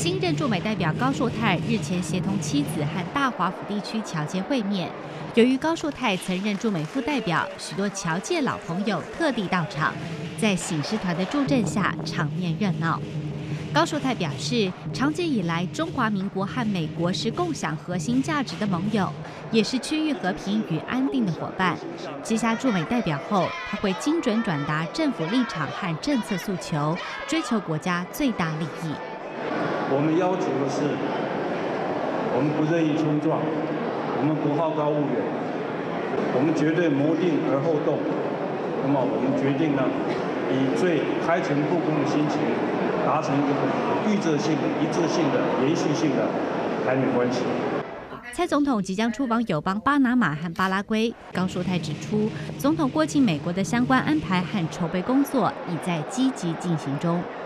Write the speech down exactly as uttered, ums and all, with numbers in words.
新任驻美代表高树泰日前协同妻子和大华府地区侨界会面。由于高树泰曾任驻美副代表，许多侨界老朋友特地到场，在醒狮团的助阵下，场面热闹。高树泰表示，长期以来，中华民国和美国是共享核心价值的盟友，也是区域和平与安定的伙伴。接下驻美代表后，他会精准转达政府立场和政策诉求，追求国家最大利益。 我们要求的是，我们不任意冲撞，我们不好高骛远，我们绝对谋定而后动。那么，我们决定呢，以最开诚布公的心情，达成一个预测性的、一致性的、延续性的台美关系。 蔡总统即将出访友邦巴拿马和巴拉圭。高树泰指出，总统过境美国的相关安排和筹备工作已在积极进行中。